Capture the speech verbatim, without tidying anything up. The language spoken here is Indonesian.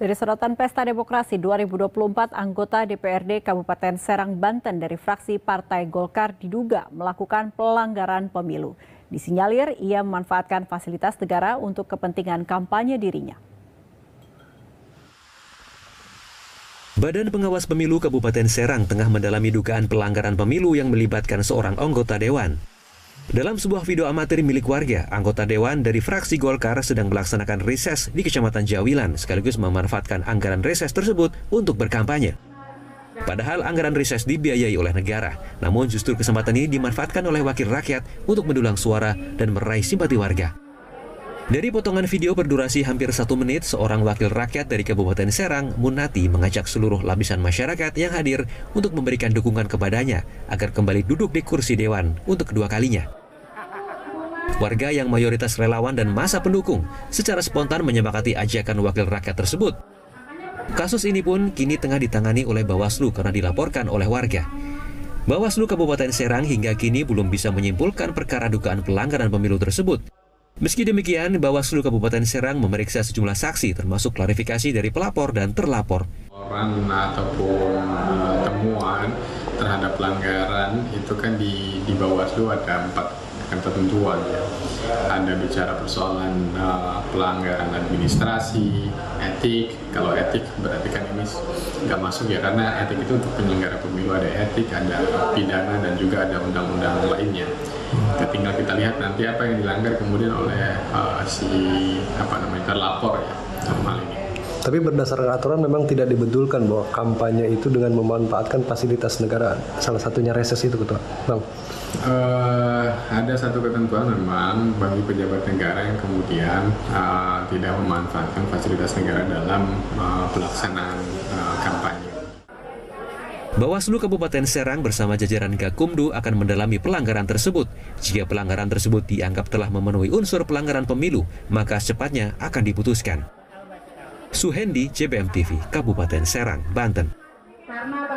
Dari sorotan Pesta Demokrasi dua ribu dua puluh empat, anggota D P R D Kabupaten Serang, Banten dari fraksi Partai Golkar diduga melakukan pelanggaran pemilu. Disinyalir ia memanfaatkan fasilitas negara untuk kepentingan kampanye dirinya. Badan Pengawas Pemilu Kabupaten Serang tengah mendalami dugaan pelanggaran pemilu yang melibatkan seorang anggota dewan. Dalam sebuah video amatir milik warga, anggota dewan dari fraksi Golkar sedang melaksanakan reses di Kecamatan Jawilan sekaligus memanfaatkan anggaran reses tersebut untuk berkampanye. Padahal anggaran reses dibiayai oleh negara, namun justru kesempatan ini dimanfaatkan oleh wakil rakyat untuk mendulang suara dan meraih simpati warga. Dari potongan video berdurasi hampir satu menit, seorang wakil rakyat dari Kabupaten Serang, Munati, mengajak seluruh lapisan masyarakat yang hadir untuk memberikan dukungan kepadanya agar kembali duduk di kursi dewan untuk kedua kalinya. Warga yang mayoritas relawan dan massa pendukung secara spontan menyepakati ajakan wakil rakyat tersebut. Kasus ini pun kini tengah ditangani oleh Bawaslu karena dilaporkan oleh warga. Bawaslu Kabupaten Serang hingga kini belum bisa menyimpulkan perkara dugaan pelanggaran pemilu tersebut. Meski demikian, Bawaslu Kabupaten Serang memeriksa sejumlah saksi termasuk klarifikasi dari pelapor dan terlapor. Laporan ataupun uh, temuan terhadap pelanggaran itu kan di, di Bawaslu ada empat ketentuan ya. Ada bicara persoalan uh, pelanggaran administrasi, etik. Kalau etik berarti kan ini nggak masuk ya, karena etik itu untuk penyelenggara pemilu ada etik, ada pidana dan juga ada undang-undang lainnya. Tinggal kita lihat nanti apa yang dilanggar kemudian oleh uh, si apa namanya terlapor ya dalam hal ini. Tapi berdasarkan aturan memang tidak dibetulkan bahwa kampanye itu dengan memanfaatkan fasilitas negara. Salah satunya reses itu, Ketua. Bang. Uh, ada satu ketentuan memang bagi pejabat negara yang kemudian uh, tidak memanfaatkan fasilitas negara dalam uh, pelaksanaan uh, kampanye. Bawaslu Kabupaten Serang bersama jajaran Gakumdu akan mendalami pelanggaran tersebut. Jika pelanggaran tersebut dianggap telah memenuhi unsur pelanggaran pemilu, maka secepatnya akan diputuskan. Suhendi, J B M T V, Kabupaten Serang, Banten.